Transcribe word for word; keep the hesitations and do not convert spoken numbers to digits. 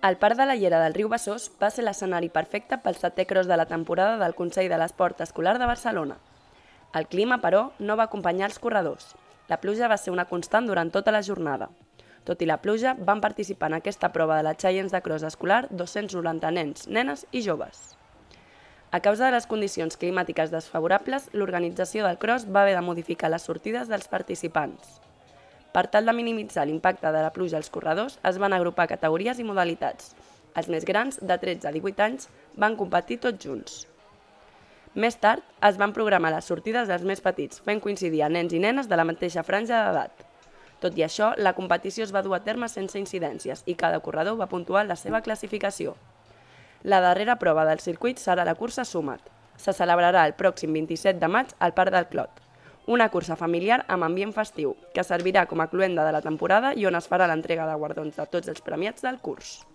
El Parc de la Llera del Riu Besòs va ser l'escenari perfecte pel setè cros de la temporada del Consell de l'Esport Escolar de Barcelona. El clima, però, no va acompanyar els corredors. La pluja va ser una constant durant tota la jornada. Tot i la pluja, van participar en aquesta prova de la Challenge de Cross escolar dos-cents noranta nens, nenes i joves. A causa de les condicions climàtiques desfavorables, l'organització del cross va haver de modificar les sortides dels participants. Per tal de minimitzar l'impacte de la pluja als corredors, es van agrupar categories i modalitats. Els més grans, de tretze a divuit anys, van competir tots junts. Més tard, es van programar les sortides dels més petits, fent coincidir a nens i nenes de la mateixa franja d'edat. Tot i això, la competició es va dur a terme sense incidències i cada corredor va puntuar la seva classificació. La darrera prova del circuit serà la cursa Sumat. Se celebrarà el pròxim vint-i-set de maig al Parc del Clot. Una cursa familiar amb ambient festiu, que servirà com a cloenda de la temporada i on es farà l'entrega de guardons de tots els premiats del curs.